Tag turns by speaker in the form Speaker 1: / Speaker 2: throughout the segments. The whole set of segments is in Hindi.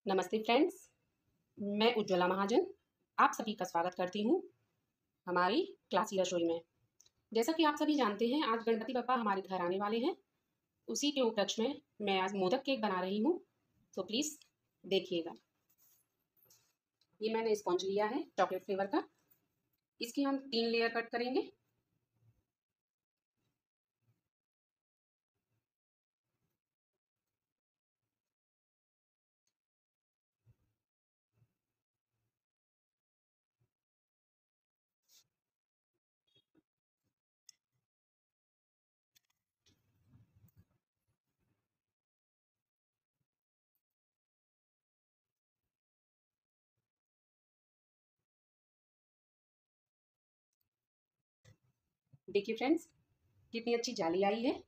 Speaker 1: नमस्ते फ्रेंड्स, मैं उज्ज्वला महाजन आप सभी का स्वागत करती हूँ हमारी क्लासी रसोई में। जैसा कि आप सभी जानते हैं, आज गणपति बप्पा हमारे घर आने वाले हैं। उसी के उपलक्ष्य में मैं आज मोदक केक बना रही हूँ, तो प्लीज़ देखिएगा। ये मैंने स्पॉन्ज लिया है चॉकलेट फ्लेवर का। इसकी हम 3 लेयर कट करेंगे। देखिए फ्रेंड्स, कितनी अच्छी जाली आई है।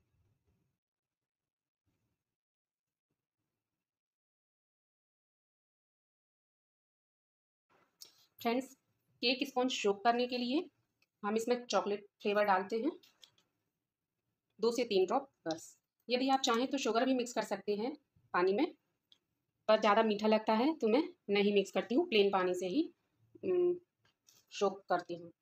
Speaker 1: फ्रेंड्स, केक स्पॉन्ज सोक करने के लिए हम इसमें चॉकलेट फ्लेवर डालते हैं, 2 से 3 ड्रॉप बस। यदि आप चाहें तो शुगर भी मिक्स कर सकते हैं पानी में, पर ज़्यादा मीठा लगता है तो मैं नहीं मिक्स करती हूँ, प्लेन पानी से ही सोक करती हूँ।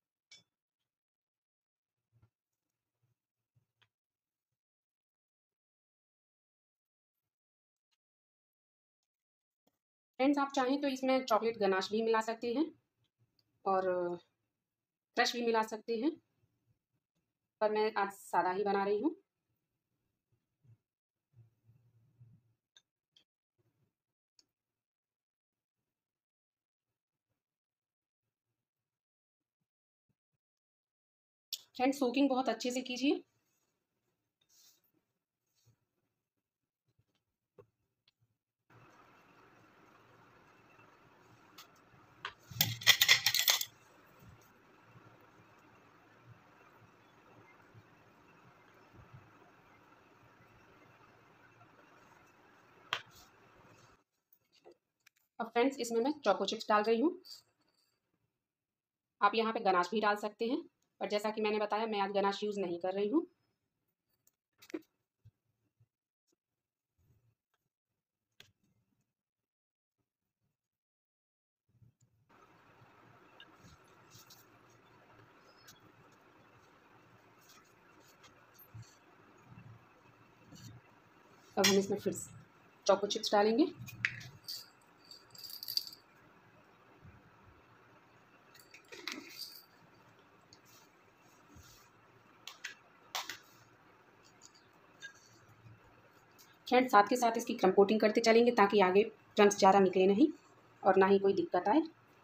Speaker 1: फ्रेंड्स, आप चाहें तो इसमें चॉकलेट गनाश भी मिला सकते हैं और क्रश भी मिला सकते हैं, पर मैं आज सादा ही बना रही हूँ। फ्रेंड्स, सोकिंग बहुत अच्छे से कीजिए। अब फ्रेंड्स, इसमें मैं चोको चिप्स डाल रही हूँ। आप यहाँ पे गनाश भी डाल सकते हैं, पर जैसा कि मैंने बताया, मैं आज गनाश यूज़ नहीं कर रही हूँ। अब हम इसमें फिर चोको चिप्स डालेंगे। फ्रेंड्स, साथ के साथ इसकी क्रम कोटिंग करते चलेंगे ताकि आगे क्रम्स ज़्यादा निकले नहीं और ना ही कोई दिक्कत आए।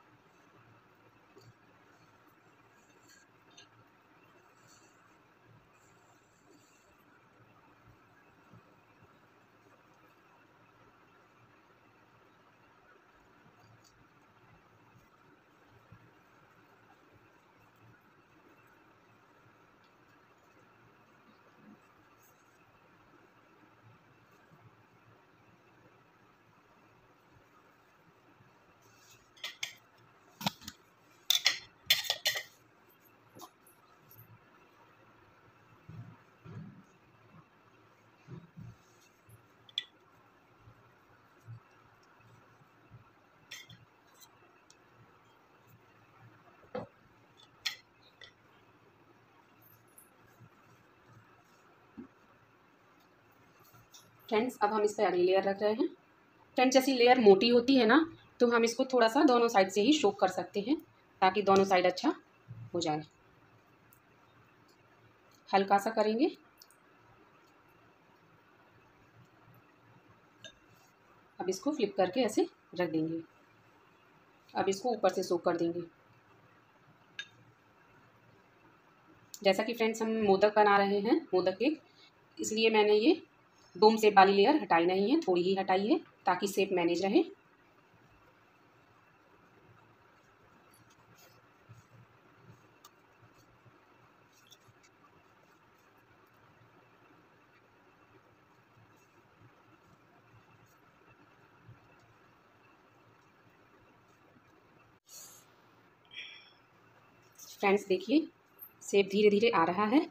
Speaker 1: फ्रेंड्स, अब हम इस पर अगली लेयर रख रहे हैं। फ्रेंड्स, जैसी लेयर मोटी होती है ना, तो हम इसको थोड़ा सा दोनों साइड से ही सोक कर सकते हैं ताकि दोनों साइड अच्छा हो जाए। हल्का सा करेंगे। अब इसको फ्लिप करके ऐसे रख देंगे। अब इसको ऊपर से सोक कर देंगे। जैसा कि फ्रेंड्स, हम मोदक बना रहे हैं, मोदक केक, इसलिए मैंने ये डोम शेप वाली लेयर हटाई नहीं है, थोड़ी ही हटाई है ताकि शेप मैनेज रहे। फ्रेंड्स, देखिए शेप धीरे धीरे आ रहा है।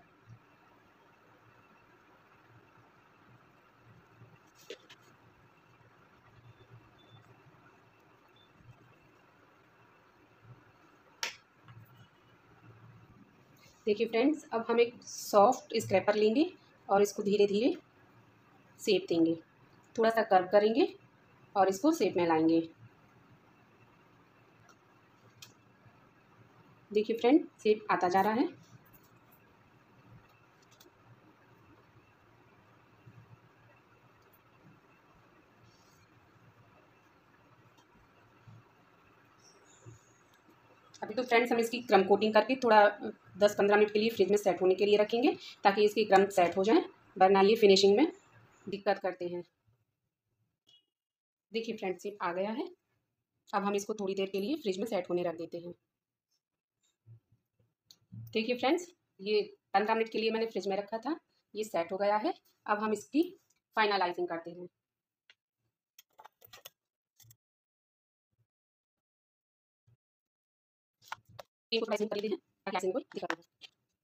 Speaker 1: देखिए फ्रेंड्स, अब हम एक सॉफ्ट स्क्रैपर लेंगे और इसको धीरे धीरे शेप देंगे। थोड़ा सा कर्व करेंगे और इसको शेप में लाएंगे। देखिए फ्रेंड, शेप आता जा रहा है। अभी तो फ्रेंड्स हम इसकी क्रम कोटिंग करके थोड़ा 10-15 मिनट के लिए फ्रिज में सेट होने के लिए रखेंगे, ताकि इसकी क्रम सेट हो जाए, वरना ये फिनिशिंग में दिक्कत करते हैं। देखिए फ्रेंड्स, शेप आ गया है। अब हम इसको थोड़ी देर के लिए फ्रिज में सेट होने रख देते हैं। देखिए फ्रेंड्स, ये 15 मिनट के लिए मैंने फ्रिज में रखा था, ये सेट हो गया है। अब हम इसकी फाइनलाइजिंग करते हैं। इनको थोड़ा कर लेते हैं ताकि आइसिंग को दिक्कत हो।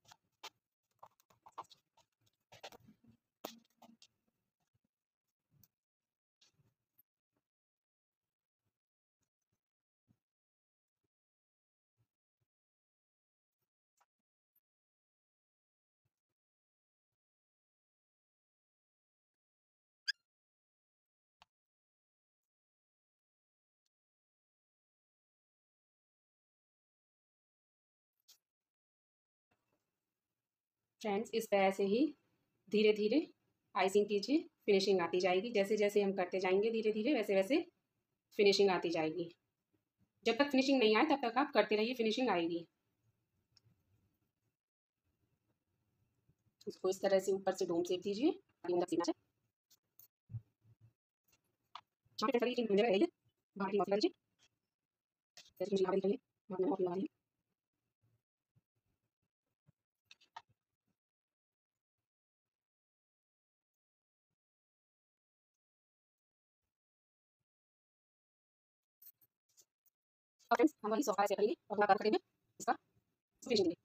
Speaker 1: फ्रेंड्स, इस तरह से ही धीरे धीरे आइसिंग कीजिए, फिनिशिंग आती जाएगी। जैसे जैसे हम करते जाएंगे धीरे धीरे, वैसे वैसे फिनिशिंग आती जाएगी। जब तक फिनिशिंग नहीं आए तब तक आप करते रहिए, फिनिशिंग आएगी। इसको इस तरह से ऊपर से डोम सेक दीजिए ताकि अंदर सीना जाए। जहाँ पे करिए कि अंदर रहिए, बाहर की मत लीजिए। जैसे मुझे यहाँ पे दिख रही है, वहाँ मैं और लगा रही हूँ। और फ्रेंड्स, हम वही सॉफ्टवेयर से करेंगे और थोड़ा कर करेंगे इसका फिनिशिंग देंगे।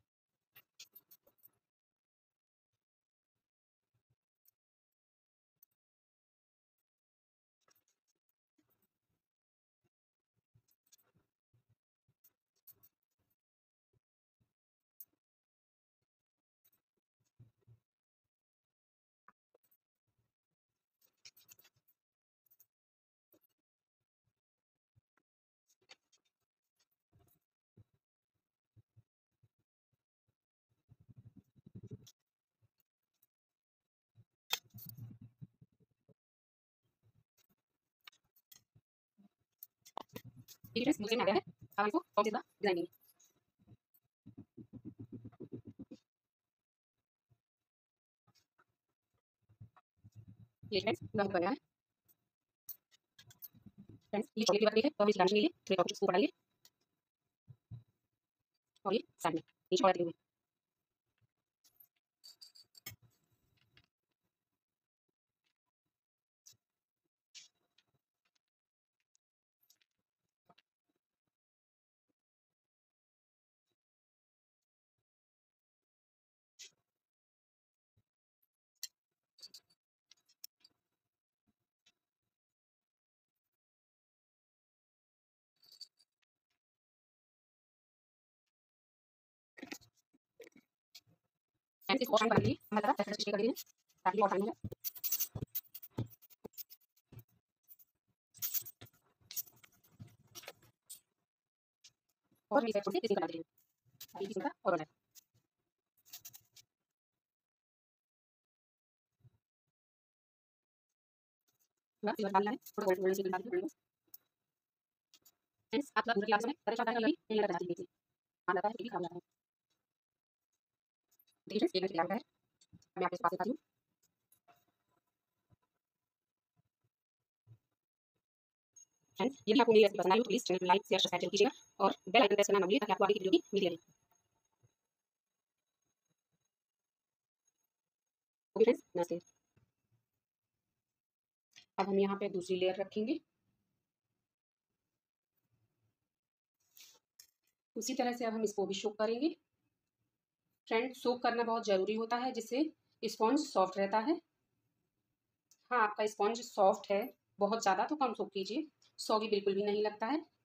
Speaker 1: ठीक है फ्रेंड्स, दूसरे में आ गया है। अब इसको और ज्यादा डिजाइन देंगे। ये फ्रेंड्स पूरा हो गया है। फ्रेंड्स, ये चॉकलेट वाला केक है, तो हम इस गार्निशिंग के लिए थोड़े चॉकलेट्स को ऊपर डालिए और ये साइड में नीचे और देंगे। फ्रेंड्स, इसको और शाइन बना लीजिए। हमारा तरफ ऐसे स्टिक कर दीजिए ताकि और शाइन हो जाए। और इस साइड थोड़ी सी इसी कलर दीजिए ताकि इसका और हो जाए। पूरा सिल्वर डालना है, थोड़ा गोल्ड गोल्ड से डाल दीजिए। फ्रेंड्स, आप लोग पूरा क्लास में पता चलता है कभी नहीं लगा जाती है। हाँ लगा है, फिर भी खराब लगा है। देखिए फ्रेंड्स, एक मिनट तैयार है। मैं आपके पास दिखाती हूँ। फ्रेंड्स, यदि आपको मेरी रेसिपी पसंद आई हो तो प्लीज चैनल को लाइक शेयर सब्सक्राइब कीजिएगा और बेल आइकन प्रेस करना ना भूलिए ताकि आपको आगे की वीडियो भी मिलती रहे। ओके फ्रेंड्स, नमस्ते। अब हम यहाँ पे दूसरी लेयर रखेंगे। उसी तरह से अब हम इसको भी सोक करेंगे। फ्रेंड, सोक करना बहुत ज़रूरी होता है, जिससे स्पॉन्ज सॉफ्ट रहता है। हाँ, आपका स्पॉन्ज सॉफ्ट है बहुत ज़्यादा तो कम सोक कीजिए, सॉगी बिल्कुल भी नहीं लगता है।